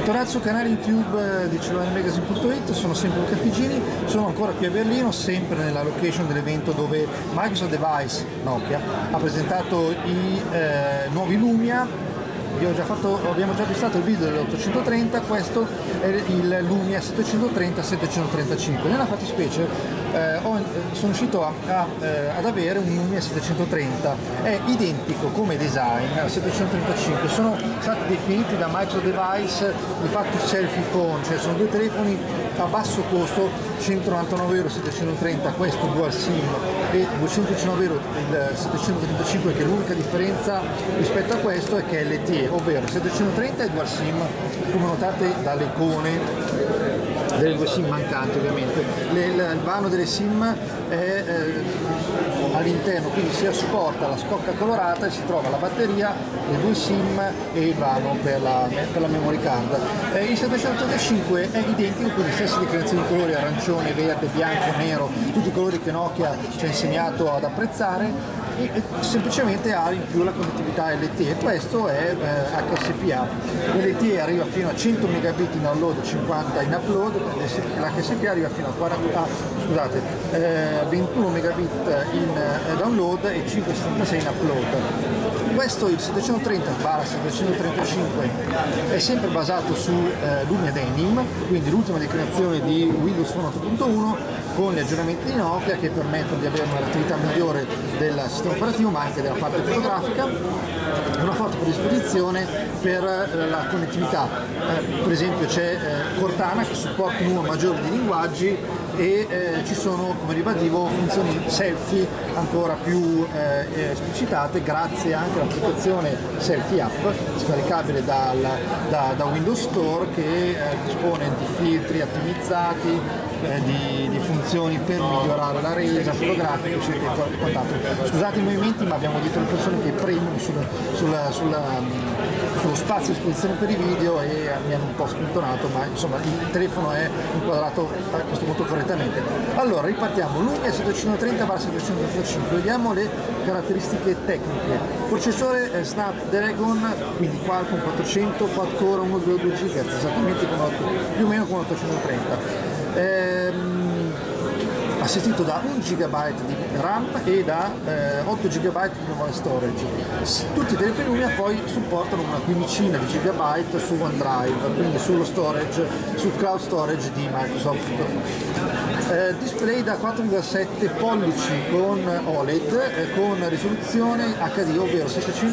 Bentornati sul canale YouTube di cellularmagazine.it, sono sempre Luca Figini, sono ancora qui a Berlino, sempre nella location dell'evento dove Microsoft Device, Nokia, ha presentato i nuovi Lumia. Abbiamo già visto il video dell'830, questo è il Lumia 730-735. Nella fattispecie sono riuscito ad avere un Lumia 730, è identico come design al 735, sono stati definiti da Microsoft Device di fatto selfie phone, cioè sono due telefoni a basso costo, 199 euro 730, questo dual SIM, e 219 euro il 735, che l'unica differenza rispetto a questo è che è LTE, ovvero 730 è dual SIM, come notate dalle icone delle due SIM mancanti ovviamente. Il vano delle SIM è all'interno, quindi si supporta la scocca colorata e si trova la batteria, le due SIM e il vano per la memory card. Il 735 è identico, quindi stesse declinazioni di colori: arancione, verde, bianco, nero, tutti i colori che Nokia ci ha insegnato ad apprezzare, e semplicemente ha in più la connettività LTE. Questo è HSPA. LTE arriva fino a 100 megabit in download, 50 in upload, l'HSPA arriva fino a 21 megabit in download e 576 in upload. Questo, il 730/735, è sempre basato su Lumia Denim, quindi l'ultima declinazione di Windows Phone 8.1, con gli aggiornamenti di Nokia che permettono di avere una reattività migliore del sistema operativo, ma anche della parte fotografica, e una forte predisposizione per la connettività. Per esempio c'è Cortana che supporta un numero maggiore di linguaggi, e ci sono, come ribadivo, funzioni selfie ancora più esplicitate grazie anche all'applicazione Selfie App, scaricabile da Windows Store, che dispone di filtri ottimizzati, di funzioni per migliorare la resa fotografica, eccetera, e quant'altro. Scusate i movimenti, ma abbiamo dietro le persone che premono sullo spazio a disposizione per i video e mi hanno un po' spintonato, ma insomma il telefono è inquadrato a questo punto correttamente. Allora ripartiamo. Lumia 730/735, vediamo le caratteristiche tecniche. Processore Snapdragon, quindi Qualcomm 400, quad-core 1,2 GHz, esattamente più o meno come 830. Assistito da 1 GB di RAM e da 8 GB di memoria storage. Tutti i telefoni Lumia poi supportano una quindicina di gigabyte su OneDrive, quindi sul cloud storage di Microsoft. Display da 4,7 pollici con OLED, con risoluzione HD, ovvero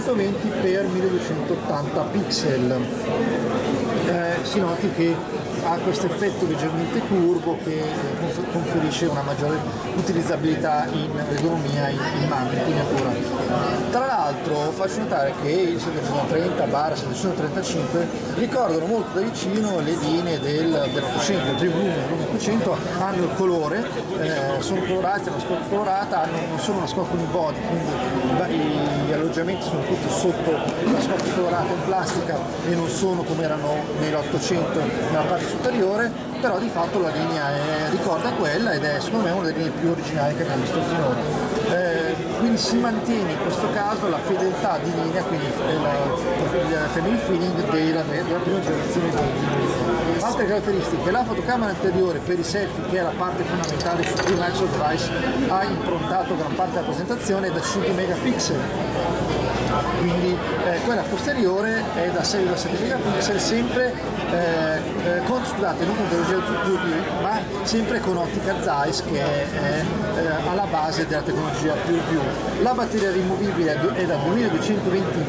720x1280 pixel. Si noti che ha questo effetto leggermente curvo che conferisce una maggiore utilizzabilità in ergonomia, in miniatura. Tra l'altro faccio notare che il 730/735 ricordano molto da vicino le linee dell'800, il Lumia 800 hanno il colore, sono colorati, hanno una scocca colorata, non sono una scocca unibody, quindi gli alloggiamenti sono tutti sotto la scocca colorata in plastica e non sono come erano nell'800 nella parte superiore, però di fatto la linea ricorda quella ed è secondo me una delle linee più originali che abbiamo visto finora. Quindi si mantiene in questo caso la fedeltà di linea, quindi il family feeling della prima generazione di Lumia. Altre caratteristiche: la fotocamera anteriore per i selfie, che è la parte fondamentale su cui Microsoft Device ha improntato gran parte della presentazione, è da 5 megapixel. Quindi quella posteriore è da 6,7 megapixel, sempre non con tecnologia PureView, ma sempre con ottica Zeiss, che è alla base della tecnologia PureView. La batteria rimovibile è da 2220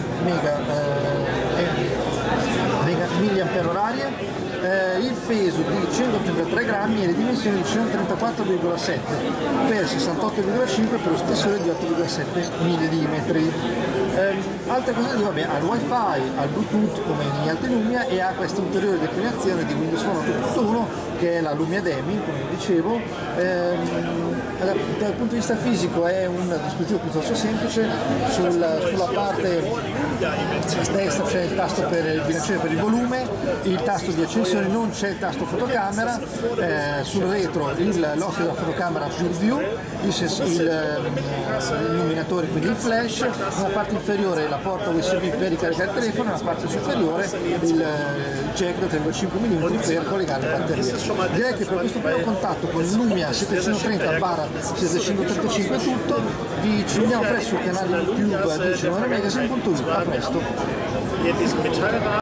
mAh, il peso di 183 grammi e le dimensioni di 134,7 per 68,5 per lo spessore di 8,7 mm. Altre cose di ha il wifi, al bluetooth come negli altri Lumia, e ha questa ulteriore declinazione di Windows Phone 8.1 che è la Lumia Denim, come dicevo. Dal punto di vista fisico è un dispositivo piuttosto semplice. Sulla parte destra c'è il tasto per il bilanciere per il volume, il tasto di accensione dimensioni non c'è il tasto fotocamera, sul retro l'occhio della fotocamera PureView, l'illuminatore, quindi il flash, nella parte inferiore la porta USB per ricaricare il telefono, nella parte superiore il jack da 3,5 mm per collegare le batterie. Direi che per questo primo contatto con il Lumia 730/735 è tutto, ci vediamo presto sul canale YouTube di Cinema Magazine.it, a presto!